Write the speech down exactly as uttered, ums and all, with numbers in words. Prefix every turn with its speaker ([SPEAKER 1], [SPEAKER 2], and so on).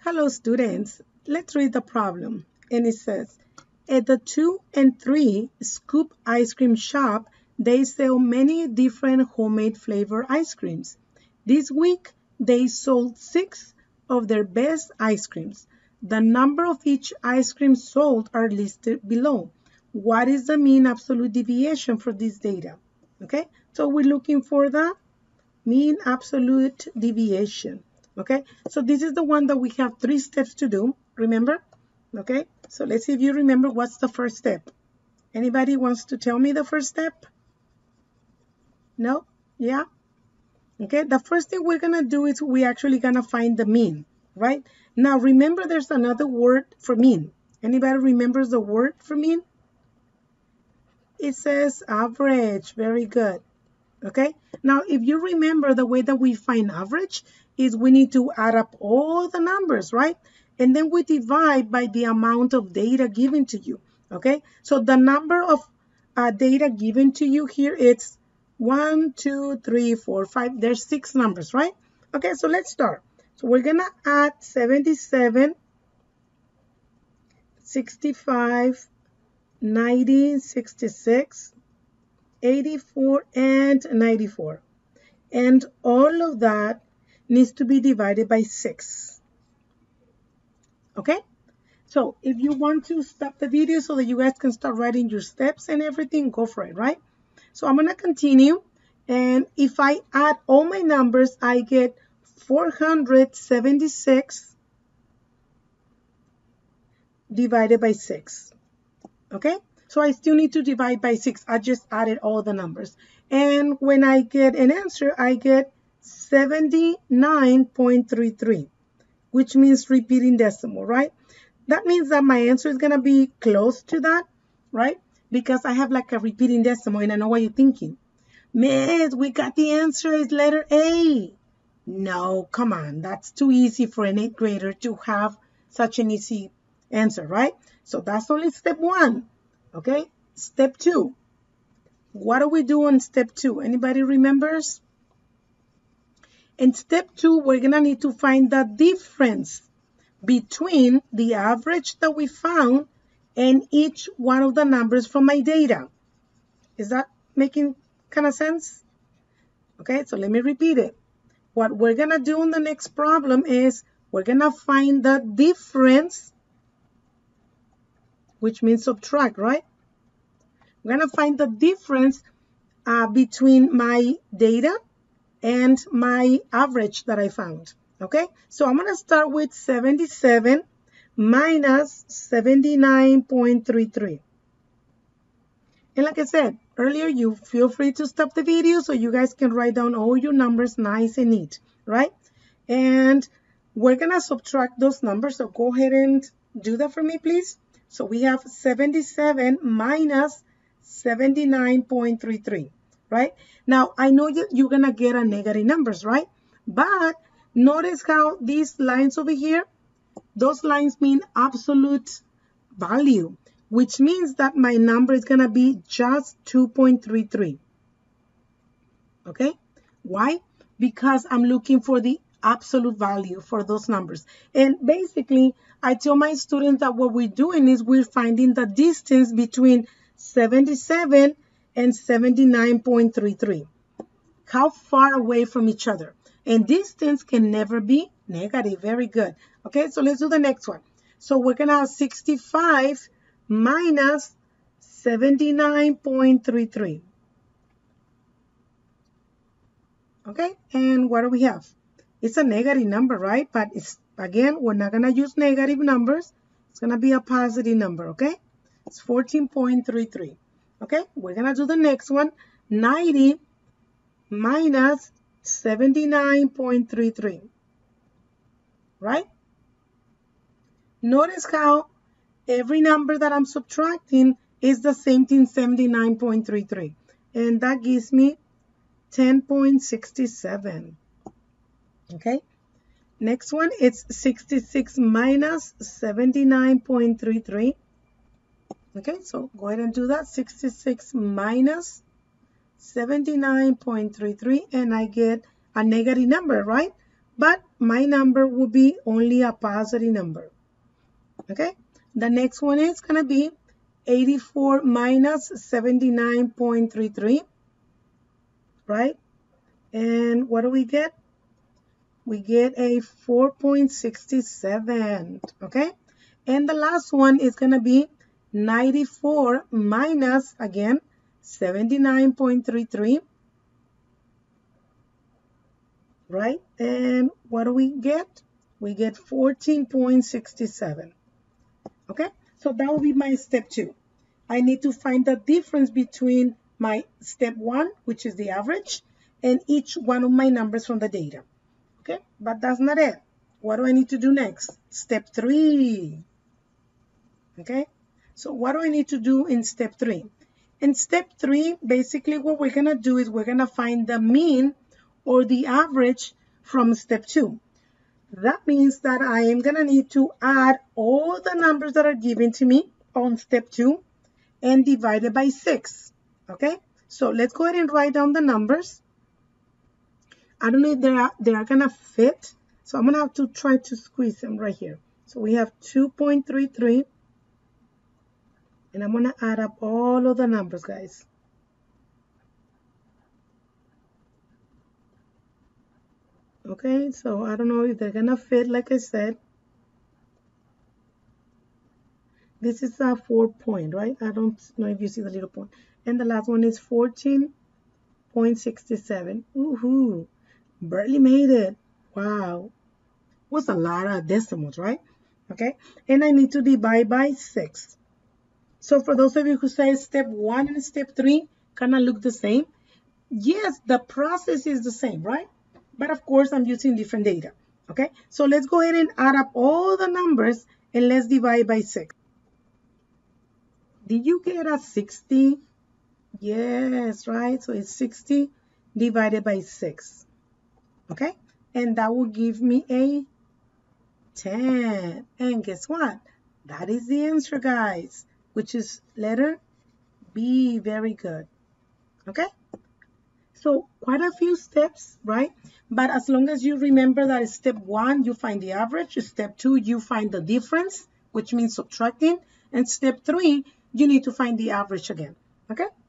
[SPEAKER 1] Hello students, let's read the problem. And it says, at the two and three Scoop ice cream shop, they sell many different homemade flavor ice creams. This week, they sold six of their best ice creams. The number of each ice cream sold are listed below. What is the mean absolute deviation for this data? Okay, so we're looking for the mean absolute deviation. Okay, so this is the one that we have three steps to do, remember? Okay, so let's see if you remember what's the first step. Anybody wants to tell me the first step? No? Yeah? Okay, the first thing we're gonna do is we actually gonna find the mean, right? Now remember there's another word for mean. Anybody remembers the word for mean? It says average. Very good. Okay, now if you remember, the way that we find average is we need to add up all the numbers, right? And then we divide by the amount of data given to you. Okay, so the number of uh, data given to you here, it's one, two, three, four, five. There's six numbers, right? Okay, so let's start. So we're gonna add seventy-seven, sixty-five, ninety, sixty-six, eighty-four, and ninety-four. And all of that needs to be divided by six. Okay? So if you want to stop the video so that you guys can start writing your steps and everything, go for it, right? So I'm going to continue. And if I add all my numbers, I get four hundred seventy-six divided by six. Okay? So I still need to divide by six. I just added all the numbers. And when I get an answer, I get seventy-nine point three three, which means repeating decimal, right? That means that my answer is going to be close to that, right? Because I have like a repeating decimal, and I know what you're thinking. Miss, we got the answer. It's letter A. No, come on. That's too easy for an eighth grader to have such an easy answer, right? So that's only step one. Okay, step two. What do we do on step two? Anybody remembers? In step two, we're gonna need to find the difference between the average that we found and each one of the numbers from my data. Is that making kind of sense? Okay, so let me repeat it. What we're gonna do in the next problem is we're gonna find the difference, which means subtract, right? We're going to find the difference uh, between my data and my average that I found. Okay, so I'm going to start with seventy-seven minus seventy-nine point three three. And like I said earlier, you feel free to stop the video so you guys can write down all your numbers nice and neat, right? And we're going to subtract those numbers. So go ahead and do that for me, please. So we have seventy-seven minus seventy-nine point three three, right? Now, I know you, you're going to get a negative numbers, right? But notice how these lines over here, those lines mean absolute value, which means that my number is going to be just two point three three. Okay? Why? Because I'm looking for the absolute value for those numbers. And basically, I tell my students that what we're doing is we're finding the distance between seventy-seven and seventy-nine point three three. How far away from each other. And distance can never be negative. Very good. Okay, so let's do the next one. So we're going to have sixty-five minus seventy-nine point three three. Okay, and what do we have? It's a negative number, right? But it's, again, we're not going to use negative numbers. It's going to be a positive number, okay? It's fourteen point three three. Okay, we're going to do the next one. ninety minus seventy-nine point three three. Right? Notice how every number that I'm subtracting is the same thing, seventy-nine point three three. And that gives me ten point six seven. Okay, next one, it's sixty-six minus seventy-nine point three three. Okay, so go ahead and do that. sixty-six minus seventy-nine point three three, and I get a negative number, right? but my number will be only a positive number. Okay, the next one is going to be eighty-four minus seventy-nine point three three, right? And what do we get? We get a four point six seven, okay? And the last one is going to be ninety-four minus, again, seventy-nine point three three, right? And what do we get? We get fourteen point six seven, okay? So that will be my step two. I need to find the difference between my step one, which is the average, and each one of my numbers from the data. Okay, but that's not it. What do I need to do next? Step three. Okay, so what do I need to do in step three? In step three, basically what we're going to do is we're going to find the mean or the average from step two. That means that I am going to need to add all the numbers that are given to me on step two and divide it by six. Okay, so let's go ahead and write down the numbers. I don't know if they are, they are going to fit, so I'm going to have to try to squeeze them right here. So we have two point three three, and I'm going to add up all of the numbers, guys. Okay, so I don't know if they're going to fit, like I said. This is a four point, right? I don't know if you see the little point. And the last one is fourteen point six seven. Woohoo! Barely made it. Wow. Was a lot of decimals, right? Okay. And I need to divide by six. So for those of you who say step one and step three kind of look the same, yes, the process is the same, right? But of course, I'm using different data. Okay. So let's go ahead and add up all the numbers and let's divide by six. Did you get a sixty? Yes, right? So it's sixty divided by six. Okay, and that will give me a ten. And guess what? That is the answer, guys, which is letter B. Very good. Okay, so quite a few steps, right? But as long as you remember that step one, you find the average. Step two, you find the difference, which means subtracting. And step three, you need to find the average again. Okay,